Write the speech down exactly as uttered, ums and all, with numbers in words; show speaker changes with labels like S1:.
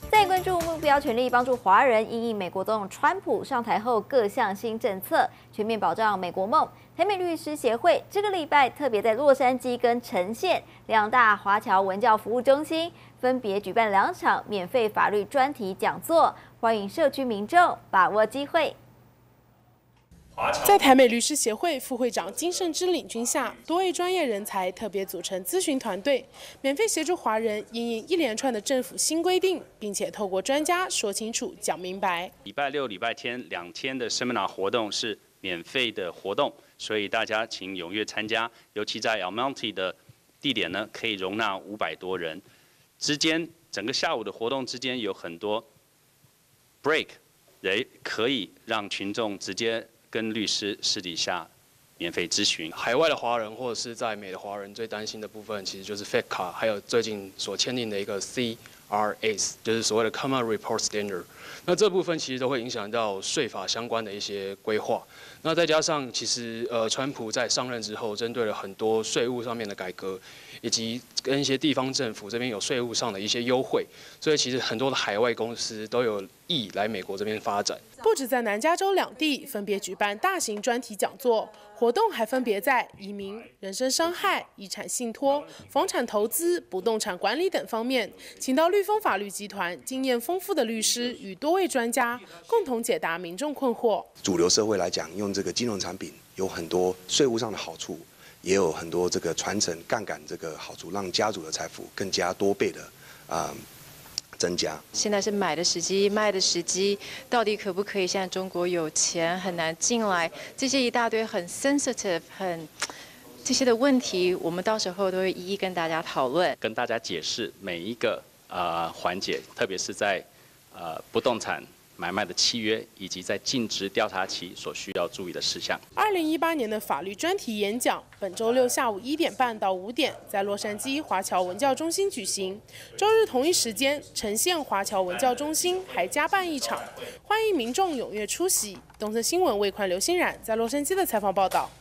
S1: 再关注目标全力帮助华人因应美国总统川普上台后各项新政策，全面保障美国梦。台美律师协会这个礼拜特别在洛杉矶跟橙县两大华侨文教服务中心分别举办两场免费法律专题讲座，欢迎社区民众把握机会。
S2: 在台美律师协会副会长金圣之领军下，多位专业人才特别组成咨询团队，免费协助华人因应一连串的政府新规定，并且透过专家说清楚、讲明白。
S3: 礼拜六、礼拜天两天的 seminar 活动是免费的活动，所以大家请踊跃参加。尤其在 El Monte 的地点呢，可以容纳五百多人。之间整个下午的活动之间有很多 break， 也可以让群众直接 跟律师私底下免费咨询。
S4: 海外的华人或者是在美的华人最担心的部分，其实就是 F A T C A， 还有最近所签订的一个 C R S， 就是所谓的 Common Report Standard。那这部分其实都会影响到税法相关的一些规划。那再加上，其实呃，川普在上任之后，针对了很多税务上面的改革，以及跟一些地方政府这边有税务上的一些优惠，所以其实很多的海外公司都有意来美国这边发展。
S2: 不止在南加州两地分别举办大型专题讲座，活动还分别在移民、人身伤害、遗产信托、房产投资、不动产管理等方面，请到律丰法律集团经验丰富的律师与多位专家共同解答民众困惑。
S5: 主流社会来讲，用这个金融产品有很多税务上的好处，也有很多这个传承杠杆这个好处，让家族的财富更加多倍的啊。 增加。
S6: 现在是买的时机，卖的时机，到底可不可以？现在中国有钱很难进来，这些一大堆很 sensitive、很这些的问题，我们到时候都会一一跟大家讨论，
S3: 跟大家解释每一个呃环节，特别是在呃不动产 买卖的契约，以及在尽职调查期所需要注意的事项。
S2: 二零一八年的法律专题演讲，本周六下午一点半到五点，在洛杉矶华侨文教中心举行。周日同一时间，橙县华侨文教中心还加办一场，欢迎民众踊跃出席。东森新闻魏宽、刘欣冉在洛杉矶的采访报道。